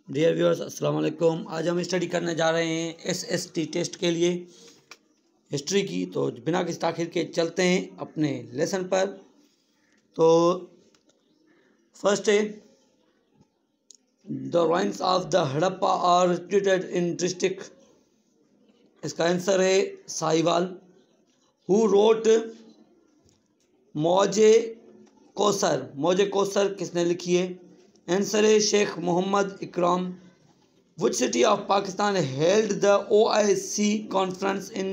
Dear viewers अस्सलाम वालेकुम। आज हम स्टडी करने जा रहे हैं एसएसटी टेस्ट के लिए हिस्ट्री की। तो बिना किसी ताख़ीर के चलते हैं अपने लेसन पर। तो फर्स्ट है the ruins of the Harappa are situated in district. इसका आंसर है साहिवाल। हु रोट मौजे कौसर किसने लिखी है? आंसर है Sheikh Mohammad Ikram. Which city of Pakistan held the OIC conference in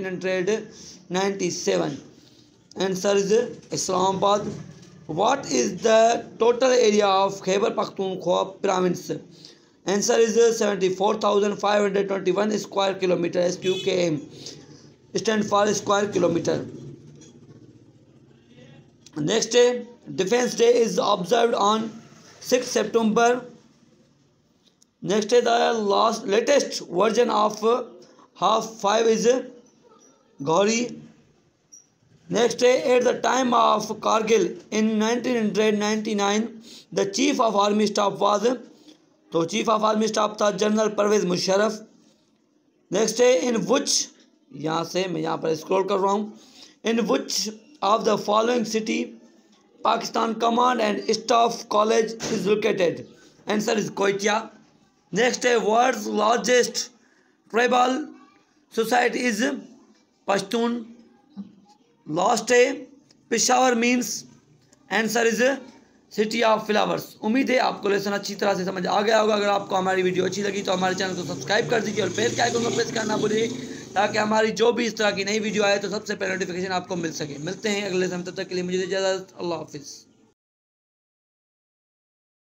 1997? Answer is Islamabad. What is the total area of Khyber Pakhtunkhwa province? Answer is 74,521 square kilometre. SQKM stand for square kilometre. Next day defence day is observed on 6 September. Next day, the latest version of half 5 is Gauri. Next day, at the time of Kargil in 1999, the chief of army staff was, तो chief of army staff था general Pervez Musharraf. Next day in which, यहाँ से मैं यहाँ पर scroll कर रहा हूँ, in which of the following city Pakistan Command and Staff College is located? Answer is Koitia. Next, world's largest tribal society is Pashtun. Last, Peshawar means, answer is City of Flowers. उम्मीद है आपको lesson अच्छी तरह से समझ आ गया होगा। अगर आपको हमारी वीडियो अच्छी लगी तो हमारे चैनल को सब्सक्राइब कर दीजिए और बेल के आइकन को प्रेस करना भूलिए ताकि हमारी जो भी इस तरह की नई वीडियो आए तो सबसे पहले नोटिफिकेशन आपको मिल सके। मिलते हैं अगले समय, तब तक के लिए मुझे इजाज़त। अल्लाह हाफिज़।